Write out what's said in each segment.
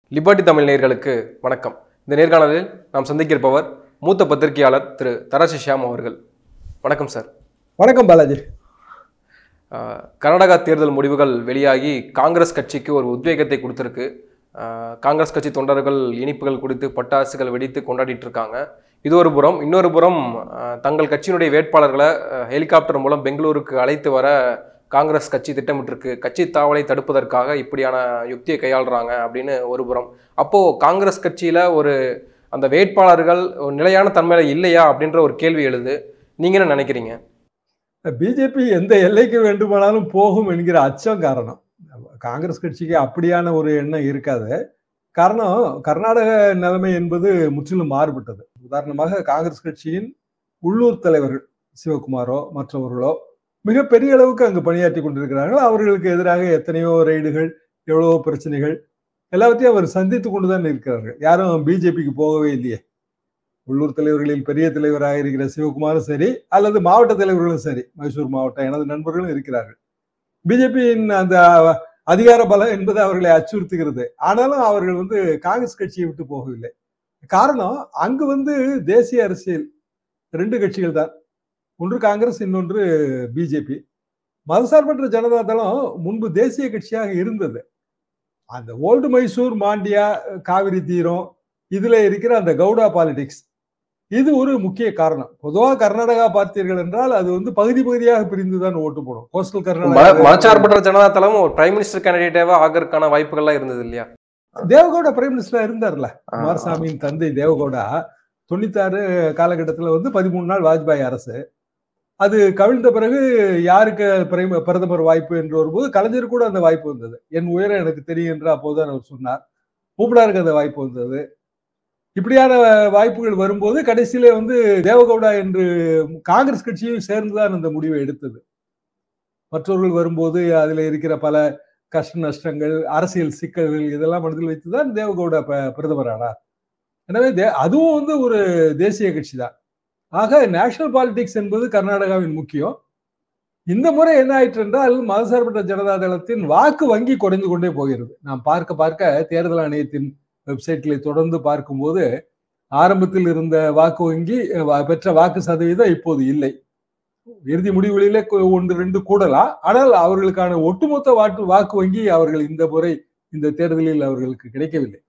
Liberty Tamil நேயர்களுக்கு வணக்கம். இந்த நேர்காணலில் நாம் சந்திக்கிருப்பவர் மூத்த பத்திரிகையாளர் திரு தராசு ஷியாம் அவர்கள். வணக்கம் சார். வணக்கம் பாலாஜி. கர்நாடகா தேர்தல் முடிவுகள் வெளியாகி காங்கிரஸ் கட்சிக்கு ஒரு உத்வேகத்தை கொடுத்துருக்கு. காங்கிரஸ் கட்சி தொண்டர்கள் இனிப்புகள் குடித்து பட்டாசுகள் வெடித்து கொண்டாடிட்டு இருக்காங்க. இது ஒரு புறம். இன்னொரு புறம் தங்கள் கட்சியினுடைய வேட்பாளர்களை ஹெலிகாப்டர் மூலம் பெங்களூருக்கு அழைத்து வர காங்கிரஸ் கட்சி திட்டமிட்டிருக்கு. கட்சி தாவலை தடுப்பதற்காக இப்படியான யுக்தியை கையாளுறாங்க அப்படின்னு ஒரு புறம். அப்போ காங்கிரஸ் கட்சியில ஒரு அந்த வேட்பாளர்கள் நிலையான தன்மையில இல்லையா அப்படின்ற ஒரு கேள்வி எழுது. நீங்க என்ன நினைக்கிறீங்க? பிஜேபி எந்த எல்லைக்கு வேண்டுமானாலும் போகும் என்கிற அச்சம் காரணம். காங்கிரஸ் கட்சிக்கு அப்படியான ஒரு எண்ணம் இருக்காது. காரணம், கர்நாடக நிலைமை என்பது முற்றிலும் மாறுபட்டது. உதாரணமாக காங்கிரஸ் கட்சியின் உள்ளூர் தலைவர்கள் சிவகுமாரோ மற்றவர்களோ மிகப்பெரிய அளவுக்கு அங்கு பணியாற்றி கொண்டிருக்கிறார்கள். அவர்களுக்கு எதிராக எத்தனையோ ரெய்டுகள், எவ்வளவோ பிரச்சனைகள் எல்லாத்தையும் அவர் சந்தித்து கொண்டுதான் இருக்கிறார்கள். யாரும் பிஜேபிக்கு போகவே இல்லையே. உள்ளூர் தலைவர்களில் பெரிய தலைவராக இருக்கிற சிவகுமாரும் சரி, அல்லது மாவட்ட தலைவர்களும் சரி, மைசூர் மாவட்டம் எனது நண்பர்களும் இருக்கிறார்கள். பிஜேபியின் அந்த அதிகார பலம் என்பது அவர்களை அச்சுறுத்துகிறது. ஆனாலும் அவர்கள் காங்கிரஸ் கட்சியை விட்டு போகவில்லை. காரணம், அங்கு தேசிய அரசியல் ரெண்டு கட்சிகள் தான். ஒன்று காங்கிரஸ், இன்னொன்று பிஜேபி. மதசார்பற்ற ஜனதா தளம் முன்பு தேசிய கட்சியாக இருந்தது. அந்த ஓல்டு மைசூர், மாண்டியா, காவிரி தீரம், இதுல இருக்கிற அந்த கவுடா பாலிடிக்ஸ், இது ஒரு முக்கிய காரணம். பொதுவாக கர்நாடகா பார்த்தீர்கள் என்றால் அது பகுதி பகுதியாக பிரிந்துதான் ஓட்டு போடும். கோஸ்டல் கர்நாடகா மதசார்பற்ற ஜனதா தளம் ஒரு பிரைம் மினிஸ்டர் கேண்டிடேட்டாவா ஆகிறதுக்கான வாய்ப்புகள்லாம் இருந்தது இல்லையா? தேவகவுடா பிரைம் மினிஸ்டரா இருந்தார்ல. குமாரசாமியின் தந்தை தேவகவுடா 96 காலகட்டத்தில் 13 நாள் வாஜ்பாய் அரசு. அது கவிழ்ந்த பிறகு யாருக்கு பிரதமர் வாய்ப்பு என்று வரும்போது கலைஞர் கூட அந்த வாய்ப்பு வந்தது. என் உயரம் எனக்கு தெரியும் என்று அப்போதுதான் அவர் சொன்னார். மூப்பனாருக்கு அந்த வாய்ப்பு வந்தது. இப்படியான வாய்ப்புகள் வரும்போது கடைசியிலே தேவகவுடா என்று காங்கிரஸ் கட்சியும் சேர்ந்துதான் அந்த முடிவை எடுத்தது. மற்றவர்கள் வரும்போது அதுல இருக்கிற பல கஷ்ட நஷ்டங்கள், அரசியல் சிக்கல்கள் இதெல்லாம் மனதில் வைத்துதான் தேவகவுடா பிரதமர் ஆனார். எனவே அதுவும் ஒரு தேசிய கட்சி தான். ஆக நேஷனல் பாலிடிக்ஸ் என்பது கர்நாடகாவின் முக்கியம். இந்த முறை என்ன ஆயிற்று என்றால், மதசார்பற்ற ஜனதா தளத்தின் வாக்கு வங்கி குறைந்து கொண்டே போகிறது. நாம் பார்க்க தேர்தல் ஆணையத்தின் வெப்சைட்களை தொடர்ந்து பார்க்கும்போது ஆரம்பத்தில் இருந்த வாக்கு வங்கி பெற்ற வாக்கு சதவீதம் இப்போது இல்லை. இறுதி முடிவுகளிலே 1-2 கூடலாம். ஆனால் அவர்களுக்கான ஒட்டுமொத்த வாக்கு வங்கி அவர்கள் இந்த முறை இந்த தேர்தலில் அவர்களுக்கு கிடைக்கவில்லை.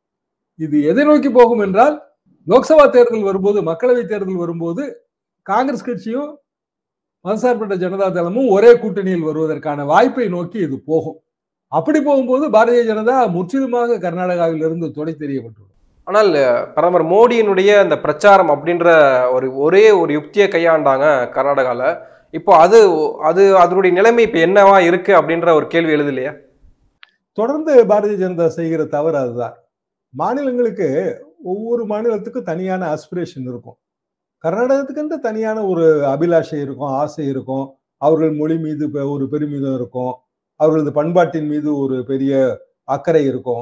இது எதை நோக்கி போகும் என்றால், லோக்சபா தேர்தல் வரும்போது, மக்களவை தேர்தல் வரும்போது காங்கிரஸ் கட்சியும் மதசார்பற்ற ஜனதா தளமும் ஒரே கூட்டணியில் வருவதற்கான வாய்ப்பை நோக்கி இது போகும். அப்படி போகும்போது பாரதிய ஜனதா முற்றிலுமாக கர்நாடகாவில் இருந்து தொலை தெரியப்பட்டுள்ளது. ஆனால் பிரதமர் மோடியினுடைய அந்த பிரச்சாரம் அப்படின்ற ஒரே ஒரு யுக்தியை கையாண்டாங்க கர்நாடகால. இப்போ அதனுடைய நிலைமை இப்ப என்னவா இருக்கு அப்படின்ற ஒரு கேள்வி எழுது இல்லையா? தொடர்ந்து பாரதிய ஜனதா செய்கிற தவறு அதுதான். மாநிலங்களுக்கு, ஒவ்வொரு மாநிலத்துக்கும் தனியான ஆஸ்பிரேஷன் இருக்கும். கர்நாடகத்துக்கு தனியான ஒரு அபிலாஷை இருக்கும், ஆசை இருக்கும். அவர்கள் மொழி மீது ஒரு பெருமிதம் இருக்கும். அவர்களது பண்பாட்டின் மீது ஒரு பெரிய அக்கறை இருக்கும்.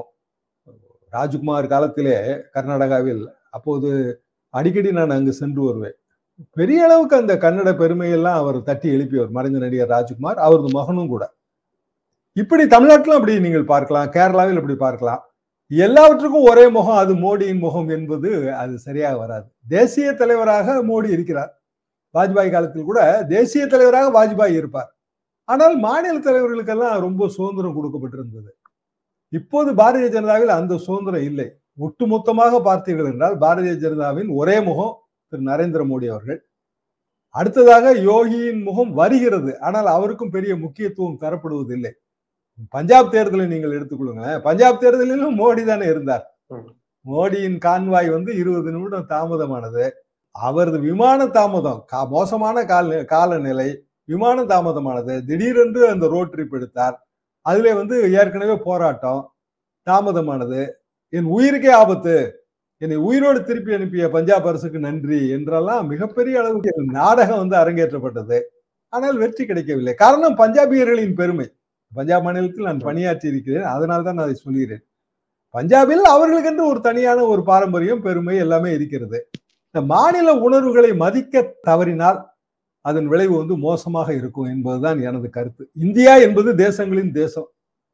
ராஜ்குமார் காலத்திலே கர்நாடகாவில் அப்போது அடிக்கடி நான் அங்கு சென்று வருவேன். பெரிய அளவுக்கு அந்த கன்னட பெருமையெல்லாம் அவர் தட்டி எழுப்பியவர், மறைந்த நடிகர் ராஜ்குமார், அவரது மகனும் கூட. இப்படி தமிழ்நாட்டிலும் அப்படி நீங்கள் பார்க்கலாம், கேரளாவில் அப்படி பார்க்கலாம். எல்லாவற்றுக்கும் ஒரே முகம், அது மோடியின் முகம் என்பது அது சரியாக வராது. தேசிய தலைவராக மோடி இருக்கிறார். வாஜ்பாய் காலத்தில் கூட தேசிய தலைவராக வாஜ்பாய் இருப்பார். ஆனால் மாநில தலைவர்களுக்கெல்லாம் ரொம்ப சுதந்திரம் கொடுக்கப்பட்டிருந்தது. இப்போது பாரதிய ஜனதாவில் அந்த சுதந்திரம் இல்லை. ஒட்டுமொத்தமாக பார்த்தீர்கள் என்றால் பாரதிய ஜனதாவின் ஒரே முகம் திரு நரேந்திர மோடி அவர்கள். அடுத்ததாக யோகியின் முகம் வருகிறது. ஆனால் அவருக்கும் பெரிய முக்கியத்துவம் தரப்படுவதில்லை. பஞ்சாப் தேர்தலை நீங்கள் எடுத்துக்கொள்ளுங்க. பஞ்சாப் தேர்தலிலும் மோடி தானே இருந்தார். மோடியின் கான்வாய் 20 நிமிடம் தாமதமானது. அவரது விமான தாமதம், மோசமான காலநிலை, விமான தாமதமானது. திடீரென்று அந்த ரோட் ட்ரிப் எடுத்தார். அதுல ஏற்கனவே போராட்டம் தாமதமானது. என் உயிருக்கே ஆபத்து, என்னை உயிரோடு திருப்பி அனுப்பிய பஞ்சாப் அரசுக்கு நன்றி என்றெல்லாம் மிகப்பெரிய அளவுக்கு நாடகம் அரங்கேற்றப்பட்டது. ஆனால் வெற்றி கிடைக்கவில்லை. காரணம், பஞ்சாபியர்களின் பெருமை. பஞ்சாப் மாநிலத்தில் நான் பணியாற்றி இருக்கிறேன், அதனால்தான் நான் அதை சொல்கிறேன். பஞ்சாபில் அவர்களுக்கென்று ஒரு தனியான ஒரு பாரம்பரியம், பெருமை எல்லாமே இருக்கிறது. இந்த மாநில உணர்வுகளை மதிக்க தவறினால் அதன் விளைவு மோசமாக இருக்கும் என்பதுதான் எனது கருத்து. இந்தியா என்பது தேசங்களின் தேசம்.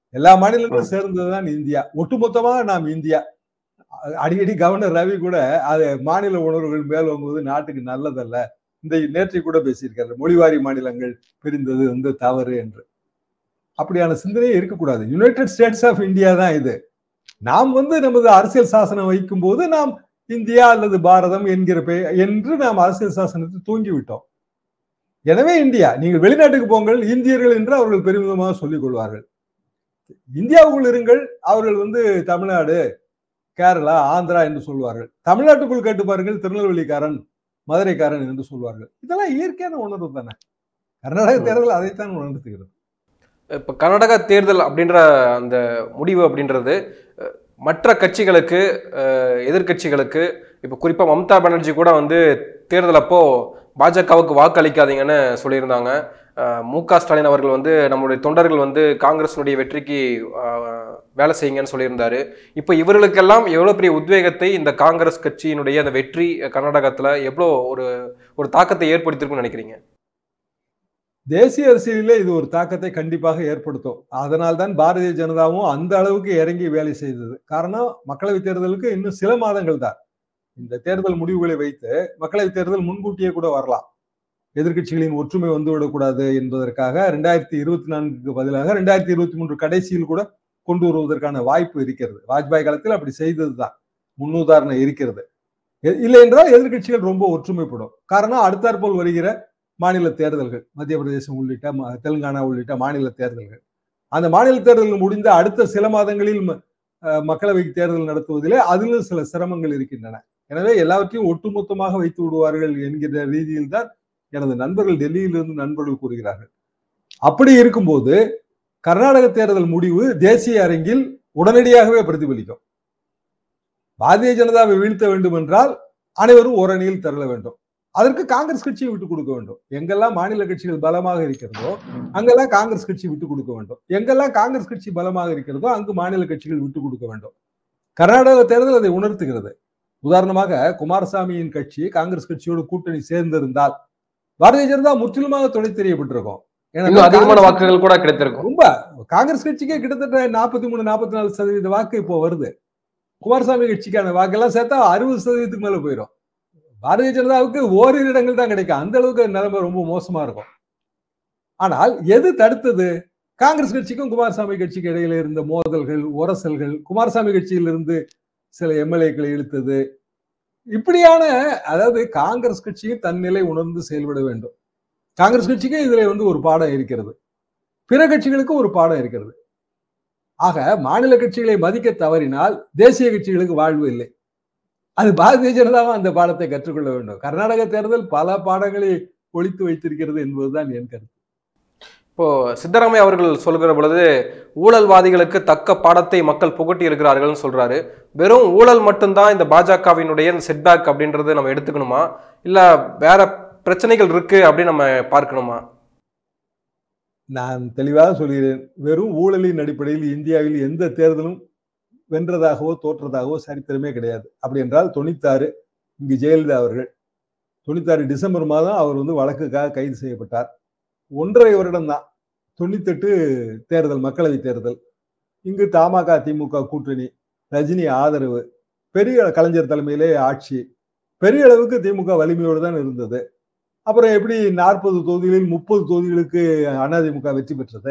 எல்லா மாநிலங்களும் சேர்ந்ததுதான் இந்தியா. ஒட்டுமொத்தமாக நாம் இந்தியா. அடிக்கடி கவர்னர் ரவி கூட அது மாநில உணர்வுகள் மேல் வரும்போது நாட்டுக்கு நல்லதல்ல. இந்த நேற்றை கூட பேசியிருக்காரு, மொழிவாரி மாநிலங்கள் பிரிந்தது வந்து தவறு என்று. அப்படியான சிந்தனையே இருக்கக்கூடாது. யுனைடெட் ஸ்டேட்ஸ் ஆஃப் இந்தியா தான் இது. நாம் வந்து நமது அரசியல் சாசனம் வைக்கும் போது நாம் இந்தியா அல்லது பாரதம் என்று நாம் அரசியல் சாசனத்தை தூங்கிவிட்டோம். எனவே இந்தியா, நீங்கள் வெளிநாட்டுக்கு போங்கள், இந்தியர்கள் என்று அவர்கள் பெருமிதமாக சொல்லிக் கொள்வார்கள். இந்தியாவுக்குள் இருங்கள், அவர்கள் வந்து தமிழ்நாடு, கேரளா, ஆந்திரா என்று சொல்வார்கள். தமிழ்நாட்டுக்குள் கேட்டு பாருங்கள், திருநெல்வேலிக்காரன், மதுரைக்காரன் என்று சொல்வார்கள். இதெல்லாம் இயற்கையான உணர்வு தானே. கர்நாடக தேர்தல் அதைத்தான் உணர்த்துகிறது. இப்போ கர்நாடகா தேர்தல் அப்படின்ற அந்த முடிவு அப்படின்றது மற்ற கட்சிகளுக்கு, எதிர்கட்சிகளுக்கு, இப்போ குறிப்பாக மம்தா பானர்ஜி கூட வந்து தேர்தல் அப்போ பாஜகவுக்கு வாக்களிக்காதீங்கன்னு சொல்லியிருந்தாங்க. மு.க. ஸ்டாலின் அவர்கள் வந்து நம்மளுடைய தொண்டர்கள் வந்து காங்கிரஸினுடைய வெற்றிக்கு வேலை செய்யுங்கன்னு சொல்லியிருந்தாரு. இப்போ இவர்களுக்கெல்லாம் எவ்வளோ பெரிய உத்வேகத்தை இந்த காங்கிரஸ் கட்சியினுடைய அந்த வெற்றி கர்நாடகத்தில் எவ்வளோ ஒரு தாக்கத்தை ஏற்படுத்தியிருக்குன்னு நினைக்கிறீங்க? தேசிய அரசியலிலே இது ஒரு தாக்கத்தை கண்டிப்பாக ஏற்படுத்தும். அதனால்தான் பாரதிய ஜனதாவும் அந்த அளவுக்கு இறங்கி வேலை செய்தது. காரணம், மக்களவை தேர்தலுக்கு இன்னும் சில மாதங்கள் தான். இந்த தேர்தல் முடிவுகளை வைத்து மக்களவை தேர்தல் முன்கூட்டியே கூட வரலாம். எதிர்கட்சிகளின் ஒற்றுமை வந்துவிடக்கூடாது என்பதற்காக 2024க்கு பதிலாக 2023 கடைசியில் கூட கொண்டு வருவதற்கான வாய்ப்பு இருக்கிறது. வாஜ்பாய் காலத்தில் அப்படி செய்ததுதான் முன்னுதாரணம் இருக்கிறது. இல்லை என்றால் எதிர்கட்சிகள் ரொம்ப ஒற்றுமைப்படும். காரணம், அடுத்தாற்போல் வருகிற மாநில தேர்தல்கள், மத்திய பிரதேசம் உள்ளிட்ட தெலுங்கானா உள்ளிட்ட மாநில தேர்தல்கள். அந்த மாநில தேர்தல்கள் முடிந்த அடுத்த சில மாதங்களில் மக்களவை தேர்தல் நடத்துவதிலே அதிலும் சில சிரமங்கள் இருக்கின்றன. எனவே எல்லாவற்றையும் ஒட்டுமொத்தமாக வைத்து விடுவார்கள் என்கிற ரீதியில் தான் எனது நண்பர்கள், டெல்லியிலிருந்து நண்பர்கள் கூறுகிறார்கள். அப்படி இருக்கும்போது கர்நாடக தேர்தல் முடிவு தேசிய அரங்கில் உடனடியாகவே பிரதிபலிக்கும். பாரதிய ஜனதாவை வீழ்த்த வேண்டும் என்றால் அனைவரும் ஓரணியில் திரள வேண்டும். அதற்கு காங்கிரஸ் கட்சியை விட்டுக் கொடுக்க வேண்டும். எங்கெல்லாம் மாநில கட்சிகள் பலமாக இருக்கிறதோ அங்கெல்லாம் காங்கிரஸ் கட்சி விட்டுக் கொடுக்க வேண்டும். எங்கெல்லாம் காங்கிரஸ் கட்சி பலமாக இருக்கிறதோ அங்கு மாநில கட்சிகள் விட்டுக் கொடுக்க வேண்டும். கர்நாடக தேர்தல் அதை உணர்த்துகிறது. உதாரணமாக, குமாரசாமியின் கட்சி காங்கிரஸ் கட்சியோடு கூட்டணி சேர்ந்திருந்தால் பாரதிய ஜனதா முற்றிலுமாக துணை தெரியப்பட்டிருக்கும். அதிகமான வாக்குகள் கூட கிடைத்திருக்கும். ரொம்ப காங்கிரஸ் கட்சிக்கே கிட்டத்தட்ட 43-44% வாக்கு இப்போ வருது. குமாரசாமி கட்சிக்கான வாக்கெல்லாம் சேர்த்தா 60% மேல போயிடும். பாரதிய ஜனதாவுக்கு ஓரிரு இடங்கள் தான் கிடைக்கும். அந்த அளவுக்கு நிலைமை ரொம்ப மோசமா இருக்கும். ஆனால் எது தடுத்தது? காங்கிரஸ் கட்சிக்கும் குமாரசாமி கட்சிக்கு இடையில இருந்த மோதல்கள், உரசல்கள், குமாரசாமி கட்சியிலிருந்து சில எம்எல்ஏக்களை இழுத்தது. இப்படியான, அதாவது காங்கிரஸ் கட்சியும் தன் நிலை உணர்ந்து செயல்பட வேண்டும். காங்கிரஸ் கட்சிக்கு இதுல வந்து ஒரு பாடம் இருக்கிறது, பிற கட்சிகளுக்கு ஒரு பாடம் இருக்கிறது. ஆக மாநில கட்சிகளை மதிக்க தவறினால் தேசிய கட்சிகளுக்கு வாழ்வு இல்லை. அது பாரதிய ஜனதாவும் அந்த பாடத்தை கற்றுக்கொள்ள வேண்டும். கர்நாடக தேர்தல் பல பாடங்களை ஒழித்து வைத்திருக்கிறது என்பதுதான் என் கருத்து. இப்போ சித்தராமையா அவர்கள் சொல்கிற பொழுது ஊழல்வாதிகளுக்கு தக்க பாடத்தை மக்கள் புகட்டி இருக்கிறார்கள் சொல்றாரு. வெறும் ஊழல் மட்டும்தான் இந்த பாஜகவினுடைய செட்பேக் அப்படின்றது நம்ம எடுத்துக்கணுமா, இல்ல வேற பிரச்சனைகள் இருக்கு அப்படின்னு நம்ம பார்க்கணுமா? நான் தெளிவாக சொல்கிறேன். வெறும் ஊழலின் அடிப்படையில் இந்தியாவில் எந்த தேர்தலும் வென்றதாகவோ தோற்றதாகவோ சரித்திரமே கிடையாது. அப்படி என்றால் 96 இங்கு ஜெயலலிதா அவர்கள் 96 டிசம்பர் மாதம் அவர் வந்து வழக்குக்காக கைது செய்யப்பட்டார். 1.5 வருடம் தான் 98 தேர்தல், மக்களவை தேர்தல். இங்கு தமாக திமுக கூட்டணி, ரஜினி ஆதரவு, பெரிய கலைஞர் தலைமையிலே ஆட்சி, பெரிய அளவுக்கு திமுக வலிமையோடு தான் இருந்தது. அப்புறம் எப்படி 40 தொகுதிகளில் 30 தொகுதிகளுக்கு அதிமுக வெற்றி பெற்றது?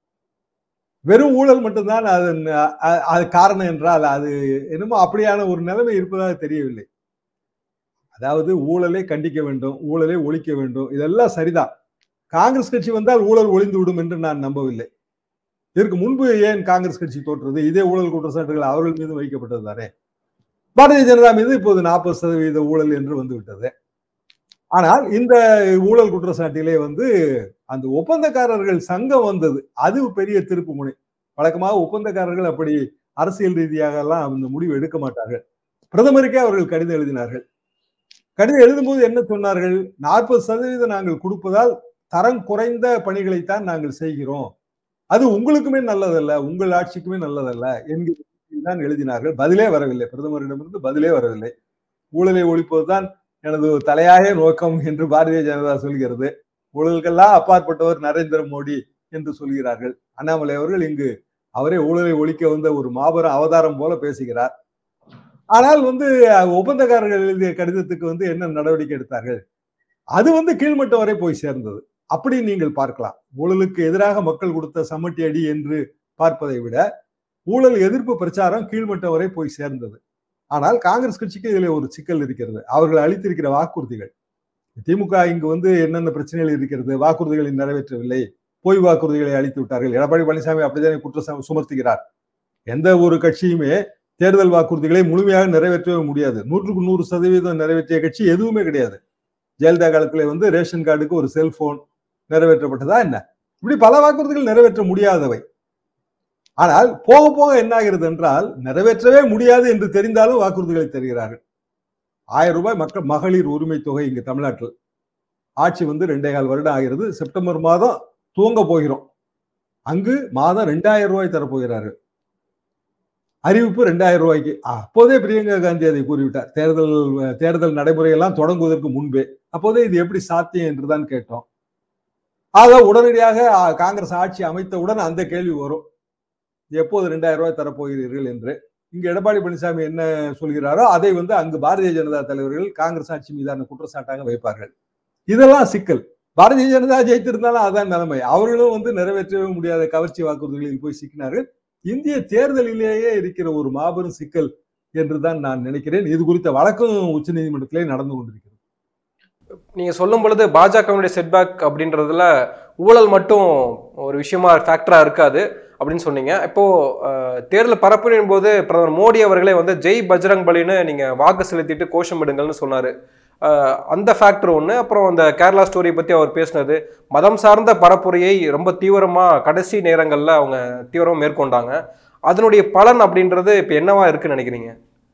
வெறும் ஊழல் மட்டும்தான் அது காரணம் என்றால் அது என்னமோ அப்படியான ஒரு நிலைமை இருப்பதாக தெரியவில்லை. அதாவது ஊழலை கண்டிக்க வேண்டும், ஊழலை ஒழிக்க வேண்டும், இதெல்லாம் சரிதான். காங்கிரஸ் கட்சி வந்தால் ஊழல் ஒழிந்து விடும் என்று நான் நம்பவில்லை. இதற்கு முன்பு ஏன் காங்கிரஸ் கட்சி தோற்றது? இதே ஊழல் குற்றச்சாட்டுகள் அவர்கள் மீது வைக்கப்பட்டது தானே. பாரதிய ஜனதா மீது இப்போது 40% ஊழல் என்று வந்துவிட்டது. ஆனால் இந்த ஊழல் குற்றச்சாட்டிலே வந்து அந்த ஒப்பந்தக்காரர்கள் சங்கம் வந்தது, அது பெரிய திருப்பு முனை. வழக்கமாக ஒப்பந்தக்காரர்கள் அப்படி அரசியல் ரீதியாக எல்லாம் அந்த முடிவு எடுக்க மாட்டார்கள். பிரதமருக்கே அவர்கள் கடிதம் எழுதினார்கள். கடிதம் எழுதும்போது என்ன சொன்னார்கள்? 40% நாங்கள் கொடுப்பதால் தரம் குறைந்த பணிகளைத்தான் நாங்கள் செய்கிறோம், அது உங்களுக்குமே நல்லதல்ல, உங்கள் ஆட்சிக்குமே நல்லதல்ல என்கிறதான் எழுதினார்கள். பதிலே வரவில்லை, பிரதமரிடமிருந்து பதிலே வரவில்லை. ஊழலை ஒழிப்பதுதான் எனது தலையாய நோக்கம் என்று பாரதிய ஜனதா சொல்கிறது. ஊழலுக்கெல்லாம் அப்பாற்பட்டவர் நரேந்திர மோடி என்று சொல்கிறார்கள். அண்ணாமலை அவர்கள் இங்கு அவரே ஊழலை ஒழிக்க வந்த ஒரு மாபெரும் அவதாரம் போல பேசுகிறார். ஆனால் ஒப்பந்தக்காரர்கள் எழுதிய கடிதத்துக்கு என்ன நடவடிக்கை எடுத்தார்கள்? அது கீழ்மட்டம் வரை போய் சேர்ந்தது. அப்படி நீங்கள் பார்க்கலாம். ஊழலுக்கு எதிராக மக்கள் கொடுத்த சமட்டி அடி என்று பார்ப்பதை விட ஊழல் எதிர்ப்பு பிரச்சாரம் கீழ்மட்டம் வரை போய் சேர்ந்தது. ஆனால் காங்கிரஸ் கட்சிக்கு இதுல ஒரு சிக்கல் இருக்கிறது. அவர்கள் அளித்திருக்கிற வாக்குறுதிகள். திமுக இங்கு என்னென்ன பிரச்சனைகள் இருக்கிறது? வாக்குறுதிகளை நிறைவேற்றவில்லை, பொய் வாக்குறுதிகளை அளித்து விட்டார்கள். எடப்பாடி பழனிசாமி அப்படித்தானே குற்றம் சுமத்துகிறார். எந்த ஒரு கட்சியுமே தேர்தல் வாக்குறுதிகளை முழுமையாக நிறைவேற்றவே முடியாது. 100% நிறைவேற்றிய கட்சி எதுவுமே கிடையாது. ஜெயலலிதா காலத்துல ரேஷன் கார்டுக்கு ஒரு செல்போன் நிறைவேற்றப்பட்டதா என்ன? இப்படி பல வாக்குறுதிகள் நிறைவேற்ற முடியாதவை. ஆனால் போக போக என்ன ஆகிறது என்றால், நிறைவேற்றவே முடியாது என்று தெரிந்தாலும் வாக்குறுதிகளை தருகிறார்கள். 1000 ரூபாய் மகளிர் உரிமை தொகை இங்கு தமிழ்நாட்டில் ஆட்சி 2.25 வருடம் ஆகிறது. செப்டம்பர் மாதம் துவங்க போகிறோம். அங்கு மாதம் 2000 ரூபாய் தரப்போகிறார்கள். அறிவிப்பு 2000 ரூபாய்க்கு. அப்போதே பிரியங்கா காந்தி அதை கூறிவிட்டார். தேர்தல் நடைமுறையெல்லாம் தொடங்குவதற்கு முன்பே. அப்போதே இது எப்படி சாத்தியம் என்றுதான் கேட்டோம். ஆக உடனடியாக காங்கிரஸ் ஆட்சி அமைத்தவுடன் அந்த கேள்வி வரும், எப்போது 2000 ரூபாய் தரப்போகிறீர்கள் என்று. இங்க எடப்பாடி பழனிசாமி என்ன சொல்கிறாரோ அதை அங்கு பாரதிய ஜனதா தலைவர்கள் காங்கிரஸ் ஆட்சி மீதான குற்றச்சாட்டாக வைப்பார்கள். இதெல்லாம் சிக்கல். பாரதிய ஜனதா ஜெயித்திருந்தாலும் அதான் நிலைமை. அவர்களும் நிறைவேற்றவே முடியாத கவர்ச்சி வாக்குறுதிகளில் போய் சிக்கினார்கள். இந்திய தேர்தலிலேயே இருக்கிற ஒரு மாபெரும் சிக்கல் என்றுதான் நான் நினைக்கிறேன். இது குறித்த வழக்கும் உச்ச நீதிமன்றத்திலே நடந்து கொண்டிருக்கிறது. நீங்க சொல்லும் பொழுது பாஜகவுடைய செட்பேக் அப்படின்றதுல ஊழல் மட்டும் ஒரு விஷயமா ஃபேக்டரா இருக்காது அப்படின்னு சொன்னீங்க. இப்போ தேர்தல் பரப்புரையின் போது பிரதமர் மோடி அவர்களே ஜெய் பஜ்ரங் பலின்னு நீங்க வாக்கு செலுத்திட்டு கோஷமிடுங்கள்னு சொன்னாரு. அந்த ஃபேக்டர் ஒன்று. அப்புறம் அந்த கேரளா ஸ்டோரி பத்தி அவர் பேசினது, மதம் சார்ந்த பரப்புரையை ரொம்ப தீவிரமா கடைசி நேரங்கள்ல அவங்க தீவிரமா மேற்கொண்டாங்க. அதனுடைய பலன் அப்படின்றது இப்ப என்னவா இருக்குன்னு நினைக்கிறீங்க?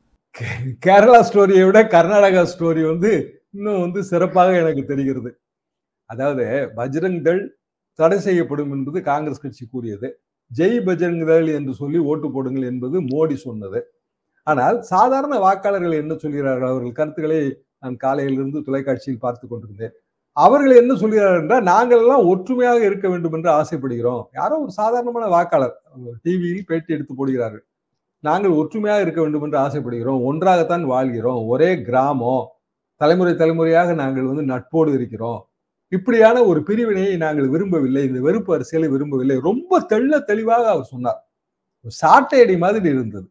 கேரளா ஸ்டோரியை விட கர்நாடகா ஸ்டோரி இன்னும் சிறப்பாக எனக்கு தெரிகிறது. அதாவது பஜ்ரங் தள் தடை செய்யப்படும் என்பது காங்கிரஸ் கட்சி கூறியது. ஜெய் பஜ்ரங் தள் என்று சொல்லி ஓட்டு போடுங்கள் என்பது மோடி சொன்னது. ஆனால் சாதாரண வாக்காளர்கள் என்ன சொல்கிறார்கள்? அவர்கள் கருத்துக்களை நான் காலையிலிருந்து தொலைக்காட்சியில் பார்த்து கொண்டிருந்தேன். அவர்கள் என்ன சொல்கிறார்கள் என்றால், நாங்கள் எல்லாம் ஒற்றுமையாக இருக்க வேண்டும் என்று ஆசைப்படுகிறோம். யாரோ ஒரு சாதாரணமான வாக்காளர் டிவியில் பேட்டி எடுத்து போடுகிறார்கள். நாங்கள் ஒற்றுமையாக இருக்க வேண்டும் என்று ஆசைப்படுகிறோம், ஒன்றாகத்தான் வாழ்கிறோம், ஒரே கிராமம், தலைமுறையாக நாங்கள் நட்போடு இருக்கிறோம், இப்படியான ஒரு பிரிவினையை நாங்கள் விரும்பவில்லை, இந்த வெறுப்பு அரசியலை விரும்பவில்லை. ரொம்ப தெளிவாக அவர் சொன்னார். சாட்டையடி மாதிரி இருந்தது.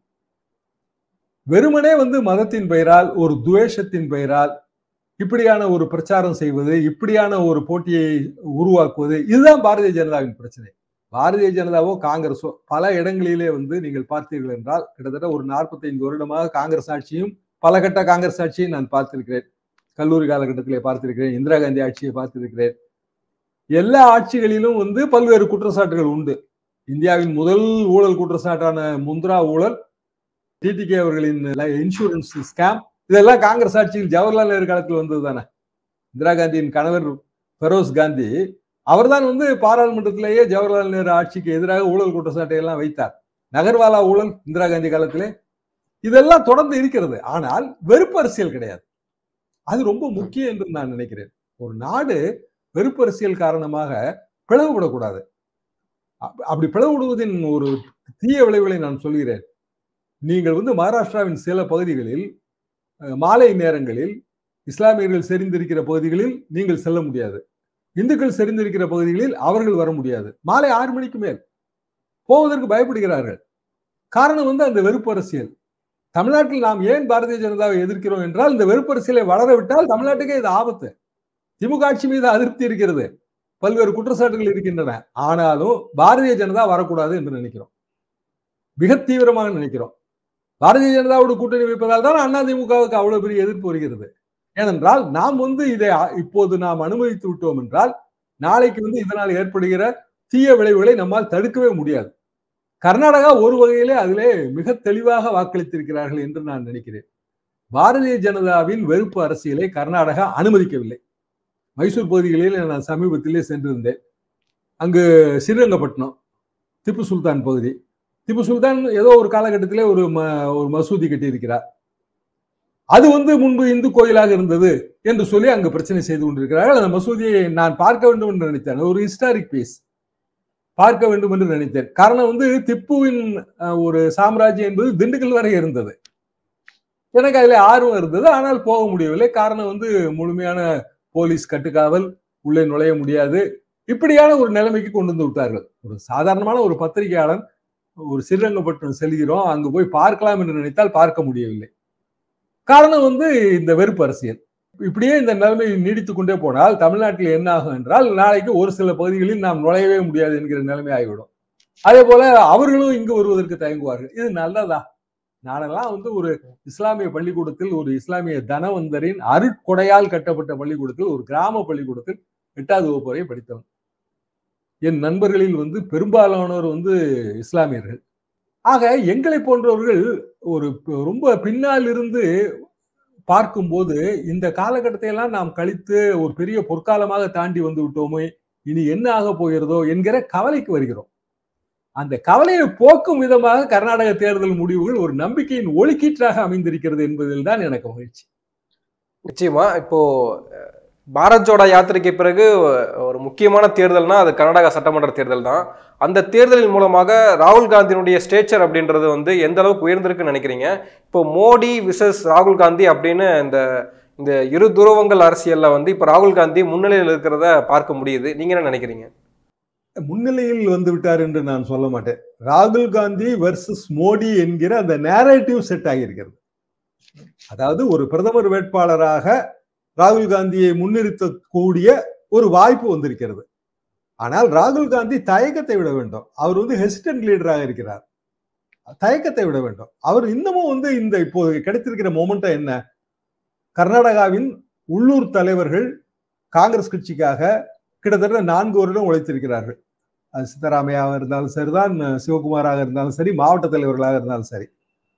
வெறுமனே மதத்தின் பெயரால், ஒரு துவேஷத்தின் பெயரால் இப்படியான ஒரு பிரச்சாரம் செய்வது, இப்படியான ஒரு போட்டியை உருவாக்குவது, இதுதான் பாரதிய ஜனதாவின் பிரச்சனை. பாரதிய ஜனதாவோ காங்கிரஸோ பல இடங்களிலே நீங்கள் பார்த்தீர்கள் என்றால், கிட்டத்தட்ட ஒரு 45 வருடமாக காங்கிரஸ் ஆட்சியும் பல கட்ட காங்கிரஸ் ஆட்சியை நான் பார்த்திருக்கிறேன். கல்லூரி காலகட்டத்திலே பார்த்திருக்கிறேன், இந்திரா காந்தி ஆட்சியை பார்த்திருக்கிறேன். எல்லா ஆட்சிகளிலும் பல்வேறு குற்றச்சாட்டுகள் உண்டு. இந்தியாவின் முதல் ஊழல் குற்றச்சாட்டான முந்த்ரா ஊழல், டிடிகே அவர்களின் இன்சூரன்ஸ் ஸ்கேம், இதெல்லாம் காங்கிரஸ் ஆட்சியில் ஜவஹர்லால் நேரு காலத்தில் வந்தது தானே. இந்திரா காந்தியின் கணவர் ஃபெரோஸ் காந்தி அவர்தான் பாராளுமன்றத்திலேயே ஜவஹர்லால் நேரு ஆட்சிக்கு எதிராக ஊழல் குற்றச்சாட்டை எல்லாம் வைத்தார். நகர்வாலா ஊழல் இந்திரா காந்தி காலத்திலே. இதெல்லாம் தொடர்ந்து இருக்கிறது. ஆனால் வெறுப்பு அரசியல் கிடையாது. அது ரொம்ப முக்கியம் என்று நான் நினைக்கிறேன். ஒரு நாடு வெறுப்பு அரசியல் காரணமாக பிளவுபடக்கூடாது. அப்படி பிளவுபடுவதின் ஒரு தீய விளைவுகளை நான் சொல்கிறேன். நீங்கள் மகாராஷ்டிராவின் சில பகுதிகளில் மாலை நேரங்களில் இஸ்லாமியர்கள் செறிந்திருக்கிற பகுதிகளில் நீங்கள் செல்ல முடியாது. இந்துக்கள் செறிந்திருக்கிற பகுதிகளில் அவர்கள் வர முடியாது. மாலை 6 மணிக்கு மேல் போவதற்கு பயப்படுகிறார்கள். காரணம் அந்த வெறுப்பு அரசியல். தமிழ்நாட்டில் நாம் ஏன் பாரதிய ஜனதாவை எதிர்க்கிறோம் என்றால், இந்த வெறுப்பு அரசியலை வளர விட்டால் தமிழ்நாட்டுக்கே இது ஆபத்து. திமுக ஆட்சி மீது அதிருப்தி இருக்கிறது, பல்வேறு குற்றச்சாட்டுகள் இருக்கின்றன. ஆனாலும் பாரதிய ஜனதா வரக்கூடாது என்று நினைக்கிறோம், மிக தீவிரமாக நினைக்கிறோம். பாரதிய ஜனதாவோடு கூட்டணி வைப்பதால் தான் அதிமுகவுக்கு அவ்வளவு பெரிய எதிர்ப்பு வருகிறது. ஏனென்றால் நாம் இதை இப்போது நாம் அனுமதித்து விட்டோம் என்றால், நாளைக்கு இதனால் ஏற்படுகிற தீய விளைவுகளை நம்மால் தடுக்கவே முடியாது. கர்நாடகா ஒரு வகையிலே அதிலே மிக தெளிவாக வாக்களித்திருக்கிறார்கள் என்று நான் நினைக்கிறேன். பாரதிய ஜனதாவின் வெறுப்பு அரசியலை கர்நாடகா அனுமதிக்கவில்லை. மைசூர் பகுதிகளில் நான் சமீபத்திலே சென்றிருந்தேன். அங்கு ஸ்ரீரங்கப்பட்டினம், திப்பு சுல்தான் பகுதி. திப்பு சுல்தான் ஏதோ ஒரு காலகட்டத்திலே ஒரு மசூதி கட்டியிருக்கிறார். அது முன்பு இந்து கோயிலாக இருந்தது என்று சொல்லி அங்கு பிரச்சனை செய்து கொண்டிருக்கிறார்கள். அந்த மசூதியை நான் பார்க்க வேண்டும் என்று நினைத்தேன். ஒரு ஹிஸ்டாரிக் பீஸ். பார்க்க வேண்டும் என்று நினைத்தேன். காரணம் வந்து திப்புவின் ஒரு சாம்ராஜ்யம் என்பது திண்டுக்கல் வரை இருந்தது. எனக்கு அதுல ஆர்வம் இருந்தது, ஆனால் போக முடியவில்லை. காரணம் வந்து முழுமையான போலீஸ் கட்டுக்காவல், உள்ளே நுழைய முடியாது. இப்படியான ஒரு நிலைமைக்கு கொண்டு வந்து விட்டார்கள். ஒரு சாதாரணமான ஒரு பத்திரிகையாளன் ஒரு ஸ்ரீரங்கப்பட்டினம் செல்கிறோம், அங்கு போய் பார்க்கலாம் என்று நினைத்தால் பார்க்க முடியவில்லை. காரணம் வந்து இந்த வெறுப்பு அரசியல். இப்படியே இந்த நிலைமை நீடித்துக் கொண்டே போனால் தமிழ்நாட்டில் என்ன ஆகும் என்றால், நாளைக்கு ஒரு சில பகுதிகளில் நாம் நுழையவே முடியாது என்கிற நிலைமை ஆகிவிடும். அதே போல அவர்களும் இங்கு வருவதற்கு தயங்குவார்கள். இது நல்லதா? நானெல்லாம் வந்து ஒரு இஸ்லாமிய பள்ளிக்கூடத்தில், ஒரு இஸ்லாமிய தனவந்தரின் அருட்கொடையால் கட்டப்பட்ட பள்ளிக்கூடத்தில், ஒரு கிராம பள்ளிக்கூடத்தில் 8வது வகுப்பு வரை படித்தவன். என் நண்பர்களில் வந்து பெரும்பாலானோர் வந்து இஸ்லாமியர்கள். ஆக எங்களை போன்றவர்கள் ஒரு ரொம்ப பின்னால் இருந்து பார்க்கும்போது இந்த காலகட்டத்தை எல்லாம் நாம் கழித்து ஒரு பெரிய பொற்காலமாக தாண்டி வந்து விட்டோமே, இனி என்ன ஆக போகிறதோ என்கிற கவலைக்கு வருகிறோம். அந்த கவலையை போக்கும் விதமாக கர்நாடக தேர்தல் முடிவுகள் ஒரு நம்பிக்கையின் ஒளிக்கீற்றாக அமைந்திருக்கிறது என்பதில் தான் எனக்கு மகிழ்ச்சி. நிச்சயமா. இப்போ பாரத் ஜோடோ யாத்திரைக்கு பிறகு ஒரு முக்கியமான தேர்தல்னா அது கர்நாடகா சட்டமன்ற தேர்தல் தான். அந்த தேர்தலின் மூலமாக ராகுல் காந்தியினுடைய ஸ்டேச்சர் அப்படின்றது வந்து எந்த அளவுக்கு உயர்ந்திருக்குன்னு நினைக்கிறீங்க? இப்போ மோடி விசஸ் ராகுல் காந்தி அப்படின்னு இந்த இந்த இரு துருவங்கள் அரசியல்ல வந்து இப்போ ராகுல் காந்தி முன்னிலையில் இருக்கிறத பார்க்க முடியுது. நீங்க என்ன நினைக்கிறீங்க? முன்னிலையில் வந்து விட்டார் என்று நான் சொல்ல மாட்டேன். ராகுல் காந்தி வெர்சஸ் மோடி என்கிற அந்த நேரேட்டிவ் செட் ஆகியிருக்கிறது. அதாவது ஒரு பிரதமர் வேட்பாளராக ராகுல் காந்தியை முன்னிறுத்தக்கூடிய ஒரு வாய்ப்பு வந்திருக்கிறது. ஆனால் ராகுல் காந்தி தயக்கத்தை விட வேண்டும். அவர் வந்து ஹெசிடன்ட் லீடராக இருக்கிறார். தயக்கத்தை விட வேண்டும். அவர் இன்னமும் வந்து இந்த இப்போ கிடைத்திருக்கிற மொமெண்டம் என்ன? கர்நாடகாவின் உள்ளூர் தலைவர்கள் காங்கிரஸ் கட்சிக்காக கிட்டத்தட்ட 4 வருடம் உழைத்திருக்கிறார்கள். அது சித்தராமையாக இருந்தாலும் சரிதான், சிவகுமாராக இருந்தாலும் சரி, மாவட்ட தலைவர்களாக இருந்தாலும் சரி,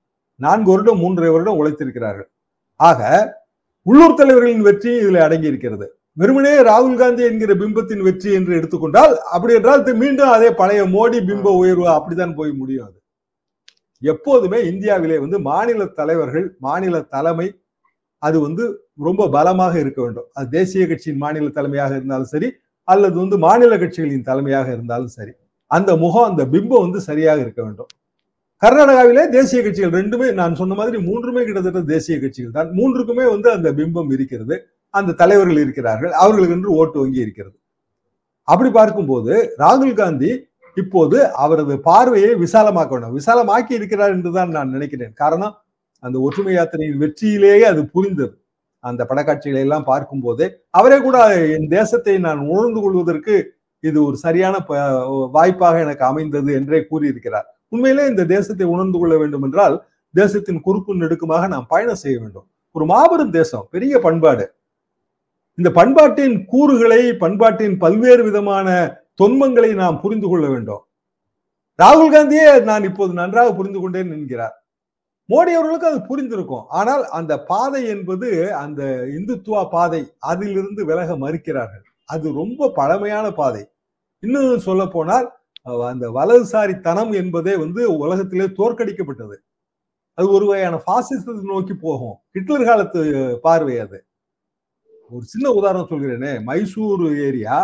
4 வருடம் 3.5 வருடம் உழைத்திருக்கிறார்கள். ஆக உள்ளூர் தலைவர்களின் வெற்றி இதில் அடங்கி இருக்கிறது. வெறுமனே ராகுல் காந்தி என்கிற பிம்பத்தின் வெற்றி என்று எடுத்துக்கொண்டால், அப்படி என்றால் மீண்டும் அதே பழைய மோடி பிம்ப உயர்வு அப்படித்தான் போய் முடியும். அது எப்போதுமே இந்தியாவிலே வந்து மாநில தலைவர்கள், மாநில தலைமை அது வந்து ரொம்ப பலமாக இருக்க வேண்டும். அது தேசிய கட்சியின் மாநில தலைமையாக இருந்தாலும் சரி, அல்லது வந்து மாநில கட்சிகளின் தலைமையாக இருந்தாலும் சரி, அந்த முகம், அந்த பிம்பம் வந்து சரியாக இருக்க வேண்டும். கர்நாடகாவிலே தேசிய கட்சிகள் ரெண்டுமே, நான் சொன்ன மாதிரி 3மே கிட்டத்தட்ட தேசிய கட்சிகள் தான். 3க்குமே வந்து அந்த பிம்பம் இருக்கிறது, அந்த தலைவர்கள் இருக்கிறார்கள், அவர்களுக்கு என்று ஓட்டு வங்கி இருக்கிறது. அப்படி பார்க்கும்போது ராகுல் காந்தி இப்போது அவரது பார்வையை விசாலமாக்க வேண்டும். விசாலமாக்கி இருக்கிறார் என்றுதான் நான் நினைக்கிறேன். காரணம், அந்த ஒற்றுமை யாத்திரையின் வெற்றியிலேயே அது புரிந்தது. அந்த படக்காட்சிகளை எல்லாம் பார்க்கும் போதே அவரே கூட என் தேசத்தை நான் உணர்ந்து கொள்வதற்கு இது ஒரு சரியான வாய்ப்பாக எனக்கு அமைந்தது என்றே கூறியிருக்கிறார். உண்மையிலே இந்த தேசத்தை உணர்ந்து கொள்ள வேண்டும் என்றால் தேசத்தின் குறுக்கு நெடுக்குமாக நாம் பயணம் செய்ய வேண்டும். ஒரு மாபெரும் தேசம், பெரிய பண்பாடு. இந்த பண்பாட்டின் கூறுகளை, பண்பாட்டின் பல்வேறு விதமான தொன்மங்களை நாம் புரிந்து கொள்ள வேண்டும். ராகுல் காந்தியே நான் இப்போது நன்றாக புரிந்து கொண்டேன் என்கிறார். மோடி அவர்களுக்கு அது புரிந்திருக்கும். ஆனால் அந்த பாதை என்பது அந்த இந்துத்துவா பாதை, அதிலிருந்து விலக மறுக்கிறார்கள். அது ரொம்ப பழமையான பாதை. இன்னும் சொல்ல போனால் அந்த வலதுசாரி தனம் என்பதே வந்து உலகத்திலே தோற்கடிக்கப்பட்டது. அது ஒரு வகையான பாசிசத்தை நோக்கி போகும். ஹிட்லர் காலத்து பார்வை அது. ஒரு சின்ன உதாரணம் சொல்கிறேனே, மைசூர் ஏரியா,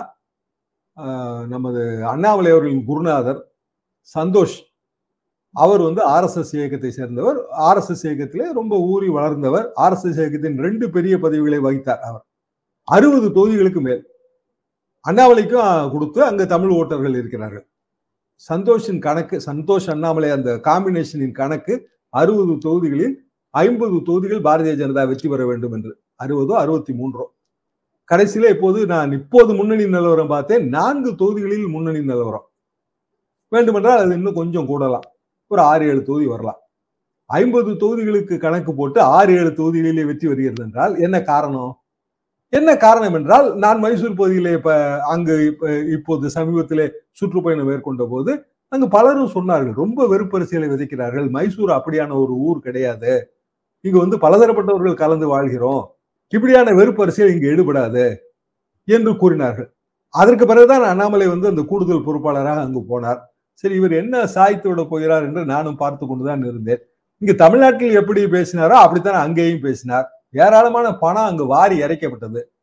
நமது அண்ணாமலை அவர்களின் குருநாதர் சந்தோஷ், அவர் வந்து RSS இயக்கத்தை சேர்ந்தவர். RSS இயக்கத்திலே ரொம்ப ஊறி வளர்ந்தவர். RSS இயக்கத்தின் 2 பெரிய பதவிகளை வகித்தார். அவர் 60 தொகுதிகளுக்கு மேல் அண்ணாமலைக்கும் கொடுத்து அங்கு தமிழ் ஓட்டர்கள் இருக்கிறார்கள். சந்தோஷின் கணக்கு, சந்தோஷ் அண்ணாமலை அந்த காம்பினேஷனின் கணக்கு 60 தொகுதிகளில் 50 தொகுதிகள் பாரதிய ஜனதா வெற்றி பெற வேண்டும் என்று. 60ஓ 63ஓ. கடைசியில இப்போது முன்னணி நிலவரம் பார்த்தேன். 4 தொகுதிகளில் முன்னணி நிலவரம். வேண்டுமென்றால் அது இன்னும் கொஞ்சம் கூடலாம், ஒரு 6-7 தொகுதி வரலாம். 50 தொகுதிகளுக்கு கணக்கு போட்டு 6-7 தொகுதிகளிலே வெற்றி வருகிறது என்றால் என்ன காரணம்? என்ன காரணம் என்றால், நான் மைசூர் பகுதியிலே இப்போது சமீபத்திலே சுற்றுப்பயணம் மேற்கொண்ட போது அங்கு பலரும் சொன்னார்கள், ரொம்ப வெறுப்பரசியலை விதைக்கிறார்கள், மைசூர் அப்படியான ஒரு ஊர் கிடையாது, இங்கு வந்து பலதரப்பட்டவர்கள் கலந்து வாழ்கிறோம், இப்படியான வெறுப்பரசியல் இங்கு ஈடுபடாது என்று கூறினார்கள். அதற்கு பிறகுதான் அண்ணாமலை வந்து அந்த கூடுதல் பொறுப்பாளராக அங்கு போனார். சரி, இவர் என்ன சாய்த்து விட போகிறார் என்று நானும் பார்த்து கொண்டுதான் இருந்தேன். இங்கு தமிழ்நாட்டில் எப்படி பேசினாரோ அப்படித்தான் அங்கேயும் பேசினார். ஏராளமான பணம் அங்கு வாரி இறைக்கப்பட்டது.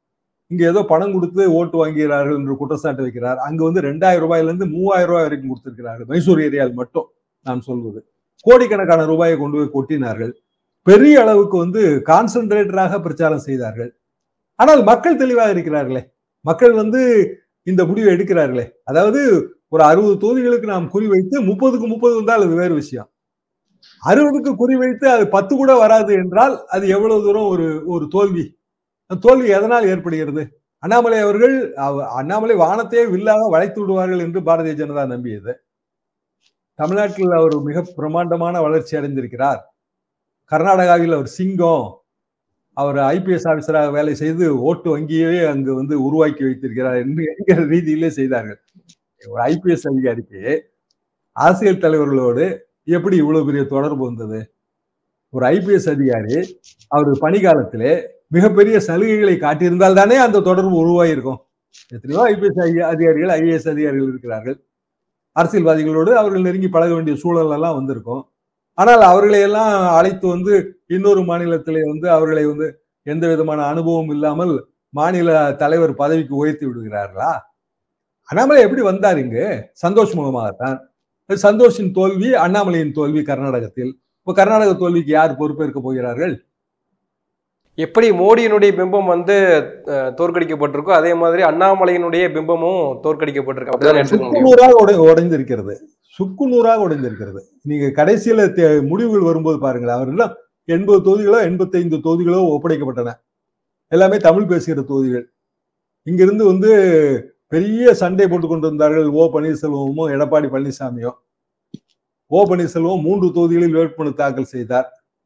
இங்க ஏதோ பணம் கொடுத்து ஓட்டு வாங்குகிறார்கள் என்று குற்றச்சாட்டு வைக்கிறார். அங்க வந்து 2000 ரூபாயிலிருந்து 3000 ரூபாய் வரைக்கும் கொடுத்திருக்கிறார்கள். மைசூர் ஏரியாவில் மட்டும் நான் சொல்வது. கோடிக்கணக்கான ரூபாயை கொண்டு போய் கொட்டினார்கள். பெரிய அளவுக்கு வந்து கான்சென்ட்ரேட்டராக பிரச்சாரம் செய்தார்கள். ஆனால் மக்கள் தெளிவாக இருக்கிறார்களே. மக்கள் வந்து இந்த முடிவை எடுக்கிறார்களே. அதாவது ஒரு 60 தொகுதிகளுக்கு நாம் குறிவைத்து 30க்கு 30 வந்தால் அது வேறு விஷயம். 60க்கு குறிவைத்து அது 10 கூட வராது என்றால் அது எவ்வளவு தூரம் ஒரு தோல்வி. தோல்வி எதனால் ஏற்படுகிறது? அண்ணாமலை அவர்கள் அண்ணாமலை வானத்தையே வில்லாக வளைத்து விடுவார்கள் என்று பாரதிய ஜனதா நம்பியது. தமிழ்நாட்டில் அவர் மிக பிரமாண்டமான வளர்ச்சி அடைந்திருக்கிறார். கர்நாடகாவில் அவர் சிங்கம். அவர் ஐபிஎஸ் ஆபீசராக வேலை செய்து ஓட்டு வங்கியவே அங்கு வந்து உருவாக்கி வைத்திருக்கிறார் என்று என்கிற ரீதியிலே செய்தார்கள். ஒரு ஐபிஎஸ் அதிகாரிக்கு அரசியல் தலைவர்களோடு எப்படி இவ்வளவு பெரிய தொடர்பு வந்தது? ஒரு ஐபிஎஸ் அதிகாரி அவர் பணிகாலத்திலே மிகப்பெரிய சலுகைகளை காட்டியிருந்தால் தானே அந்த தொடர்பு உருவாகியிருக்கும். எத்தனையோ ஐபிஎஸ் அதிகாரிகள், ஐஏஎஸ் அதிகாரிகள் இருக்கிறார்கள். அரசியல்வாதிகளோடு அவர்கள் நெருங்கி பழக வேண்டிய சூழல் எல்லாம் வந்திருக்கும். ஆனால் அவர்களை எல்லாம் அழைத்து வந்து இன்னொரு மாநிலத்திலே வந்து அவர்களை வந்து எந்த விதமான அனுபவம் இல்லாமல் மாநில தலைவர் பதவிக்கு உயர்த்தி விடுகிறார்களா? அண்ணாமலை எப்படி வந்தார் இங்கு? சந்தோஷ் மூலமாகத்தான். சந்தோஷின் தோல்வி, அண்ணாமலையின் தோல்வி கர்நாடகத்தில். இப்போ கர்நாடக தோல்விக்கு யார் பொறுப்பேற்க போகிறார்கள்? எப்படி மோடியினுடைய பிம்பம் வந்து தோற்கடிக்கப்பட்டிருக்கோ அதே மாதிரி அண்ணாமலையினுடைய பிம்பமும் தோற்கடிக்கப்பட்டிருக்கு. உடைந்திருக்கிறது, சுக்குநூறாக உடைந்திருக்கிறது. நீங்க கடைசியில முடிவுகள் வரும்போது பாருங்களேன், அவர் எல்லாம் 80 தொகுதிகளோ 85 தொகுதிகளோ ஒப்படைக்கப்பட்டன. எல்லாமே தமிழ் பேசுகிற தொகுதிகள். இங்கிருந்து வந்து பெரிய சண்டை போட்டுக் கொண்டிருந்தார்கள் ஓ பன்னீர்செல்வமும் எடப்பாடி பழனிசாமியும். ஓ பன்னீர்செல்வம் 3 தொகுதிகளில் வேட்புமனு தாக்கல் செய்தார்.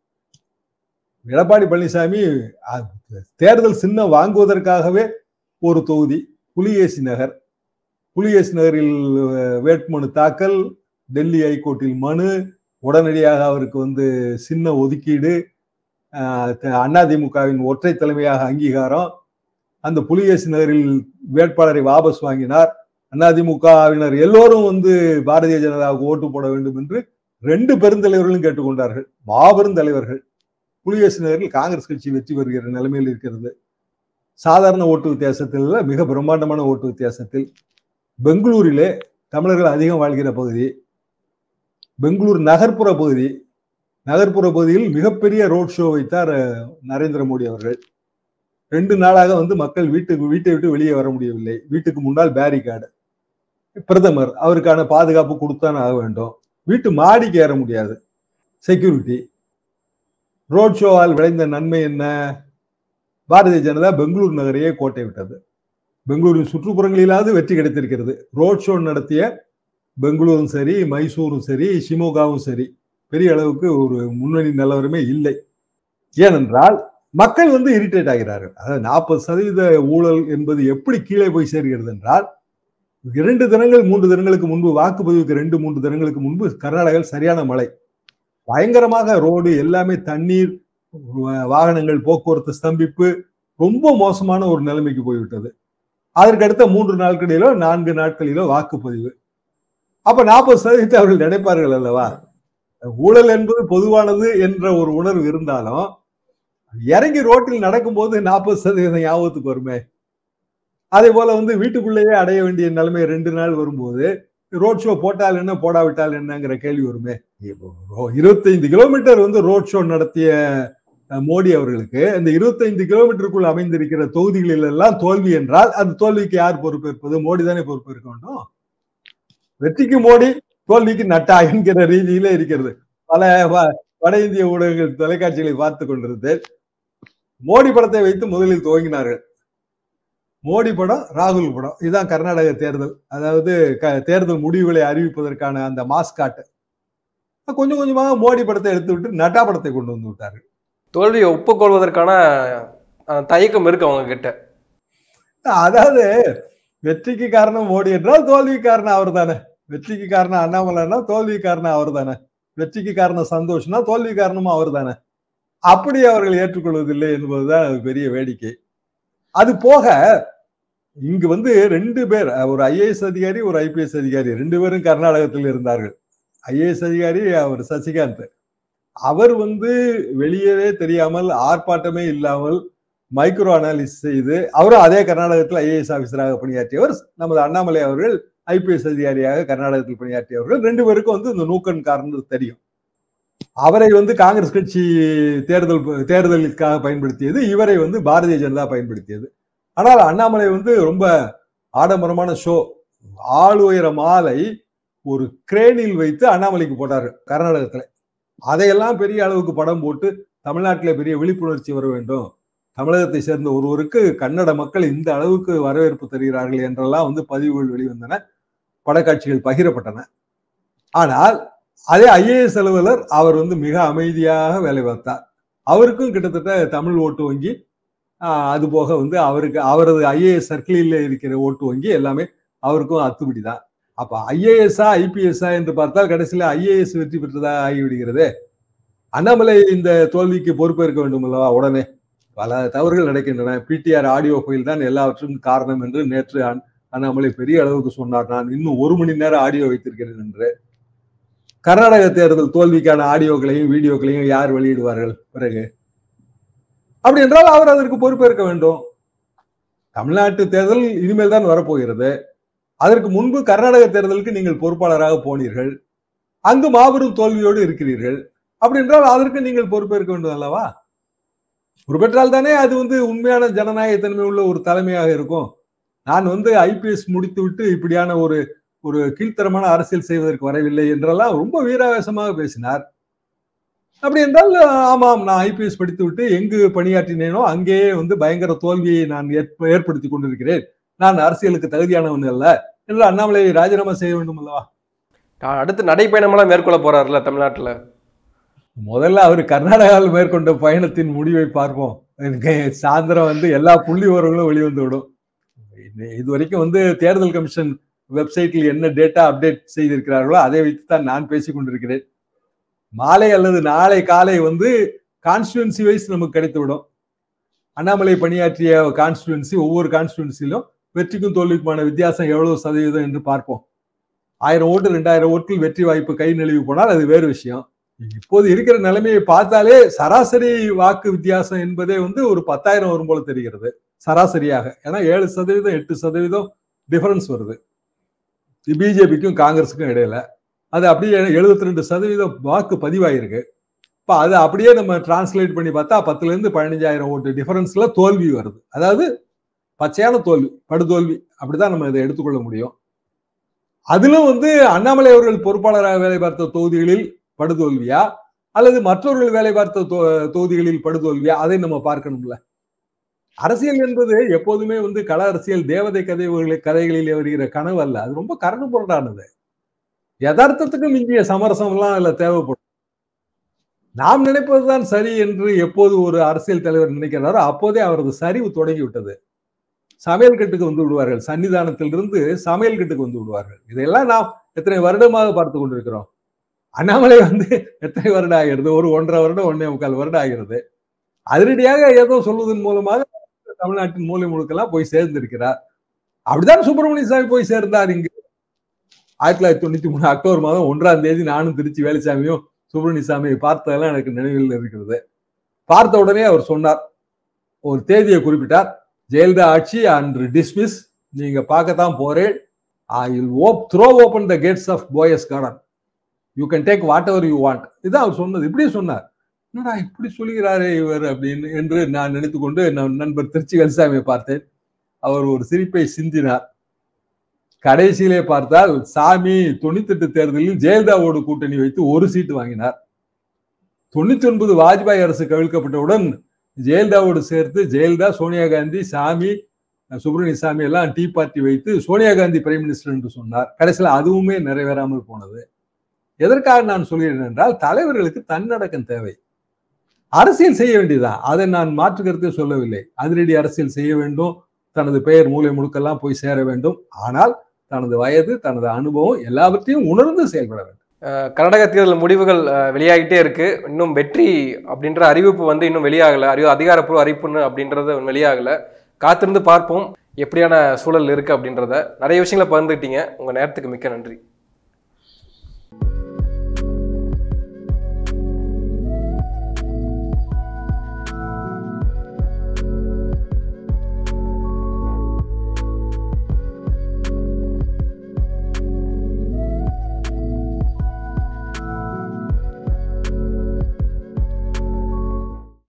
எடப்பாடி பழனிசாமி தேர்தல் சின்னம் வாங்குவதற்காகவே ஒரு தொகுதி புலிகேசி நகர். புலிகேசி நகரில் வேட்புமனு தாக்கல், டெல்லி ஹைகோர்ட்டில் மனு, உடனடியாக அவருக்கு வந்து சின்ன ஒதுக்கீடு, அதிமுகவின் ஒற்றை தலைமையாக அங்கீகாரம். அந்த புலிகேசி நகரில் வேட்பாளரை வாபஸ் வாங்கினார். அதிமுகவினர் எல்லோரும் வந்து பாரதிய ஜனதாவுக்கு ஓட்டு போட வேண்டும் என்று 2 பெருந்தலைவர்களும் கேட்டுக்கொண்டார்கள். மாபெரும் தலைவர்கள். புலிகேசி நகரில் காங்கிரஸ் கட்சி வெற்றி பெறுகிற நிலைமையில் இருக்கிறது. சாதாரண ஓட்டு வித்தியாசத்தில், மிக பிரம்மாண்டமான ஓட்டு வித்தியாசத்தில். பெங்களூரிலே தமிழர்கள் அதிகம் வாழ்கிற பகுதி, பெங்களூர் நகர்ப்புற பகுதி. நகர்ப்புற பகுதியில் மிகப்பெரிய ரோட் ஷோ வைத்தார் நரேந்திர மோடி அவர்கள். 2 நாளாக வந்து மக்கள் வீட்டை விட்டு வெளியே வர முடியவில்லை. வீட்டுக்கு முன்னால் பேரிகார்டு. பிரதமர் அவருக்கான பாதுகாப்பு கொடுத்தான் ஆக வேண்டும். வீட்டு மாடிக்கு ஏற முடியாது, செக்யூரிட்டி. ரோட் ஷோவால் விளைந்த நன்மை என்ன? பாரதிய ஜனதா பெங்களூர் நகரையே கோட்டை விட்டது. பெங்களூரின் சுற்றுப்புறங்களிலாவது வெற்றி கிடைத்திருக்கிறது. ரோட் ஷோ நடத்திய பெங்களூரும் சரி, மைசூரும் சரி, ஷிமோகாவும் சரி, பெரிய அளவுக்கு ஒரு முன்னணி நிலவரமே இல்லை. ஏனென்றால் மக்கள் வந்து இரிட்டேட் ஆகிறார்கள். அதாவது 40% ஊழல் என்பது எப்படி கீழே போய் சேர்கிறது என்றால், 2 தினங்கள் 3 தினங்களுக்கு முன்பு, வாக்குப்பதிவுக்கு 2-3 தினங்களுக்கு முன்பு கர்நாடகாவில் சரியான மழை, பயங்கரமாக ரோடு எல்லாமே தண்ணீர், வாகனங்கள் போக்குவரத்து ஸ்தம்பிப்பு, ரொம்ப மோசமான ஒரு நிலைமைக்கு போய்விட்டது. அதற்கு அடுத்த 3 நாட்களிலோ 4 நாட்களிலோ வாக்குப்பதிவு. அப்ப 40% அவர்கள் நினைப்பார்கள் அல்லவா? ஊழல் என்பது பொதுவானது என்ற ஒரு உணர்வு இருந்தாலும் இறங்கி ரோட்டில் நடக்கும்போது 40% ஞாபகத்துக்கு வருமே. அதே போல வந்து வீட்டுக்குள்ளேயே அடைய வேண்டிய நிலைமை 2 நாள் வரும்போது ரோட் ஷோ போட்டால் என்ன போடாவிட்டால் என்னங்கிற கேள்வி வருமே. 25 கிலோமீட்டர் வந்து ரோட் ஷோ நடத்திய மோடி அவர்களுக்கு அந்த 25 கிலோமீட்டருக்குள் அமைந்திருக்கிற தொகுதிகளில் எல்லாம் தோல்வி என்றால் அந்த தோல்விக்கு யார் பொறுப்பேற்பது? மோடி தானே பொறுப்பேற்க வேண்டும். வெற்றிக்கு மோடி, தோல்விக்கு நட்டா என்கிற ரீதியிலே இருக்கிறது. பல வட இந்திய ஊடகங்கள் தொலைக்காட்சிகளை பார்த்து கொண்டிருந்து மோடி படத்தை வைத்து முதலில் துவங்கினார்கள். மோடி படம், ராகுல் படம், இதுதான் கர்நாடக தேர்தல். அதாவது தேர்தல் முடிவுகளை அறிவிப்பதற்கான அந்த மாஸ்காட். கொஞ்சம் கொஞ்சமாக மோடி படத்தை எடுத்து விட்டு நட்டா படத்தை கொண்டு வந்து விட்டார்கள். தோல்வியை ஒப்புக்கொள்வதற்கான தயக்கம் இருக்கு அவங்க கிட்ட. அதாவது வெற்றிக்கு காரணம் மோடி என்றால் தோல்வி காரணம் அவர் தானே. வெற்றிக்கு காரணம் அண்ணாமலைன்னா தோல்வி காரணம் அவர் தானே. வெற்றிக்கு காரணம் சந்தோஷ்னா தோல்வி காரணமும் அவர் தானே. அப்படி அவர்கள் ஏற்றுக்கொள்வதில்லை என்பதுதான் பெரிய வேடிக்கை. அது போக இங்கு வந்து 2 பேர், ஒரு ஐஏஎஸ் அதிகாரி, ஒரு ஐபிஎஸ் அதிகாரி, 2 பேரும் கர்நாடகத்தில் இருந்தார்கள். ஐஏஎஸ் அதிகாரி அவர் சசிகாந்த். அவர் வந்து வெளியவே தெரியாமல், ஆர்ப்பாட்டமே இல்லாமல் மைக்ரோ அனாலிசிஸ் செய்து, அவரும் அதே கர்நாடகத்தில் ஐஏஎஸ் ஆபீசராக பணியாற்றியவர். நமது அண்ணாமலை அவர்கள் ஐபிஎஸ் அதிகாரியாக கர்நாடகத்தில் பணியாற்றியவர்கள். 2 பேருக்கும் இந்த நூக்கன் காரணம் தெரியும். அவரை காங்கிரஸ் கட்சி தேர்தலுக்காக பயன்படுத்தியது, இவரை பாரதிய ஜனதா பயன்படுத்தியது. ஆனால் அண்ணாமலை ரொம்ப ஆடம்பரமான ஷோ, ஆள் உயர மாலை ஒரு கிரேனில் வைத்து அண்ணாமலைக்கு போட்டாரு கர்நாடகத்துல. அதையெல்லாம் பெரிய அளவுக்கு படம் போட்டு தமிழ்நாட்டில பெரிய விழிப்புணர்ச்சி வர வேண்டும், தமிழகத்தை சேர்ந்த ஒருவருக்கு கன்னட மக்கள் இந்த அளவுக்கு வரவேற்பு தருகிறார்கள் என்றெல்லாம் பதிவுகள் வெளிவந்தன, படக்காட்சிகள் பகிரப்பட்டன. ஆனால் அதே ஐஏஎஸ் அலுவலர் அவர் மிக அமைதியாக வேலை பார்த்தார். அவருக்கும் கிட்டத்தட்ட தமிழ் ஓட்டு வங்கி, அது போக அவருக்கு அவரது ஐஏஎஸ் சர்க்கிளில் இருக்கிற ஓட்டு வங்கி எல்லாமே அவருக்கும் அத்துப்படி தான். அப்ப ஐஏஎஸ்ஆ ஐபிஎஸ்ஆ என்று பார்த்தால் கடைசியில் ஐஏஎஸ் வெற்றி பெற்றதாக ஆகிவிடுகிறது. அண்ணாமலை இந்த தோல்விக்கு பொறுப்பேற்க வேண்டும் அல்லவா? உடனே பல தவறுகள் நடக்கின்றன, பிடிஆர் ஆடியோ ஃபைல் தான் எல்லாவற்றுக்கும் காரணம் என்று நேற்று அண்ணாமலை பெரிய அளவுக்கு சொன்னார். நான் இன்னும் 1 மணி நேரம் ஆடியோ வைத்திருக்கிறேன் என்று. கர்நாடக தேர்தல் தோல்விக்கான ஆடியோக்களையும் வீடியோக்களையும் யார் வெளியிடுவார்கள் பிறகு? அப்படி என்றால் அவர் அதற்கு பொறுப்பேற்க வேண்டும். தமிழ்நாட்டு தேர்தல் இனிமேல் தான் வரப்போகிறது. அதற்கு முன்பு கர்நாடக தேர்தலுக்கு நீங்கள் பொறுப்பாளராக போனீர்கள், அங்கு மாபெரும் தோல்வியோடு இருக்கிறீர்கள். அப்படி என்றால் அதற்கு நீங்கள் பொறுப்பேற்க வேண்டும் அல்லவா? பொறுப்பேற்றால் தானே அது உண்மையான ஜனநாயகத்தன்மை உள்ள ஒரு தலைமையாக இருக்கும். நான் ஐபிஎஸ் முடித்து விட்டு இப்படியான ஒரு கீழ்த்தரமான அரசியல் செய்வதற்கு வரவில்லை என்றெல்லாம் ரொம்ப வீராவேசமாக பேசினார். அப்படி என்றால் ஆமாம், நான் ஐபிஎஸ் படித்து விட்டு எங்கு பணியாற்றினேனோ அங்கேயே பயங்கர தோல்வியை நான் ஏற்படுத்தி கொண்டிருக்கிறேன், நான் அரசியலுக்கு தகுதியானவன் அல்ல என்று அண்ணாமலை ராஜினாமா செய்ய வேண்டும் அல்லவா? அடுத்து நடைப்பயணமெல்லாம் மேற்கொள்ள போறாருல தமிழ்நாட்டுல. முதல்ல அவர் கர்நாடகாவில் மேற்கொண்ட பயணத்தின் முடிவை பார்ப்போம். சாயந்தரம் எல்லா புள்ளி விவரங்களும் வெளிவந்து விடும். இது வரைக்கும் தேர்தல் கமிஷன் வெப்சைட்டில் என்ன டேட்டா அப்டேட் செய்திருக்கிறார்களோ அதை வைத்துத்தான் நான் பேசிக் கொண்டிருக்கிறேன். மாலை அல்லது நாளை காலை கான்ஸ்டிடுவன்சி வைஸ் நமக்கு கிடைத்துவிடும். அண்ணாமலை பணியாற்றிய கான்ஸ்டிடுவன்சி, ஒவ்வொரு கான்ஸ்டிடுவன்சிலும் வெற்றிக்கும் தோல்விக்குமான வித்தியாசம் எவ்வளவு சதவீதம் என்று பார்ப்போம். 1000 ஓட்டு 2000 ஓட்டில் வெற்றி வாய்ப்பு கை நழுவி போனால் அது வேறு விஷயம். இப்போது இருக்கிற நிலைமையை பார்த்தாலே சராசரி வாக்கு வித்தியாசம் என்பதே ஒரு 10,000 வரும் போல தெரிகிறது சராசரியாக. ஏன்னா 7% 8% டிஃபரன்ஸ் வருது பிஜேபிக்கும் காங்கிரஸுக்கும் இடையில. அது அப்படியே 72% வாக்கு பதிவாயிருக்கு. இப்ப அது அப்படியே நம்ம டிரான்ஸ்லேட் பண்ணி பார்த்தா 10,000 15,000 ஓட்டு டிஃபரன்ஸ்ல தோல்வி வருது. அதாவது பச்சையான தோல்வி, படுதோல்வி, அப்படிதான் நம்ம இதை எடுத்துக்கொள்ள முடியும். அதிலும் அண்ணாமலை அவர்கள் பொறுப்பாளராக வேலை பார்த்த தொகுதிகளில் படுதோல்வியா அல்லது மற்றவர்கள் வேலை பார்த்த தொகுதிகளில் படுதோல்வியா, அதை நம்ம பார்க்கணும்ல. அரசியல் என்பது எப்போதுமே கள அரசியல் தேவதை கதைகளில் வருகிற கனவு அல்ல. அது ரொம்ப கரண்டு புரண்டானது. யதார்த்தத்துக்கு மிஞ்சிய சமரசம் எல்லாம் அதுல தேவைப்படும். நாம் நினைப்பதுதான் சரி என்று எப்போது ஒரு அரசியல் தலைவர் நினைக்கிறாரோ அப்போதே அவரது சரிவு தொடங்கி விட்டது. சமையல் கட்டுக்கு விடுவார்கள், சன்னிதானத்திலிருந்து சமையல் கட்டுக்கு விடுவார்கள். இதெல்லாம் நாம் எத்தனை வருடமாக பார்த்து கொண்டிருக்கிறோம். அண்ணாமலை எத்தனை வருடம் ஆகிறது? ஒரு 1.5 வருடம் 1.25 வருடம் ஆகிறது. அதிரடியாக ஏதோ சொல்வதன் மூலமாக தமிழ்நாட்டின் மூலை முழுக்கெல்லாம் போய் சேர்ந்திருக்கிறார். அப்படிதான் சுப்பிரமணிய சாமி போய் சேர்ந்தார். இங்கு 1993 அக்டோபர் மாதம் 1ஆம் தேதி நானும் திருச்சி வேலுசாமியும் சுப்பிரமணிய சாமியை பார்த்ததெல்லாம் எனக்கு நினைவில் இருக்கிறது. பார்த்த உடனே அவர் சொன்னார், ஒரு தேதியை குறிப்பிட்டார், ஜெயலலிதா ஆட்சி அன்று டிஸ்மிஸ், நீங்க பார்க்கத்தான் போறேன், I will throw open the gates of Poes Garden, you can take whatever you want. இதுதான் அவர் சொன்னது. இப்படி சொன்னார். என்னடா இப்படி சொல்லுகிறாரே இவர் அப்படின்னு என்று நான் நினைத்துக்கொண்டு நண்பர் திருச்சி வேலுசாமியை பார்த்தேன். அவர் ஒரு சிரிப்பை சிந்தினார். கடைசியிலே பார்த்தால் சாமி 98 தேர்தலில் ஜெயலலிதாவோடு கூட்டணி வைத்து ஒரு சீட்டு வாங்கினார். 99 வாஜ்பாய் அரசு கவிழ்க்கப்பட்டவுடன் ஜெயலலிதாவோடு சேர்த்து ஜெயலலிதா, சோனியா காந்தி, சாமி, சுப்பிரமணிய சாமி எல்லாம் டீ பார்ட்டி வைத்து சோனியா காந்தி பிரைம் மினிஸ்டர் என்று சொன்னார். கடைசியில் அதுவுமே நிறைவேறாமல் போனது. எதற்காக நான் சொல்கிறேன் என்றால், தலைவர்களுக்கு தன்னடக்கம் தேவை. அரசியல் செய்ய வேண்டியதான், அதை நான் மாற்று கருத்தை சொல்லவில்லை. அதிரடி அரசியல் செய்ய வேண்டும், தனது பெயர் மூலை முழுக்கெல்லாம் போய் சேர வேண்டும். ஆனால் தனது வயது, தனது அனுபவம் எல்லாவற்றையும் உணர்ந்து செயல்பட வேண்டும். கர்நாடக தேர்தல் முடிவுகள் வெளியாகிட்டே இருக்கு. இன்னும் வெற்றி அப்படின்ற அறிவிப்பு இன்னும் வெளியாகல, அதிகாரப்பூர்வ அறிவிப்புன்னு அப்படின்றது வெளியாகல. காத்திருந்து பார்ப்போம் எப்படியான சூழல் இருக்கு அப்படின்றத. நிறைய விஷயங்களை பகிர்ந்துக்கிட்டீங்க. உங்க நேரத்துக்கு மிக்க நன்றி.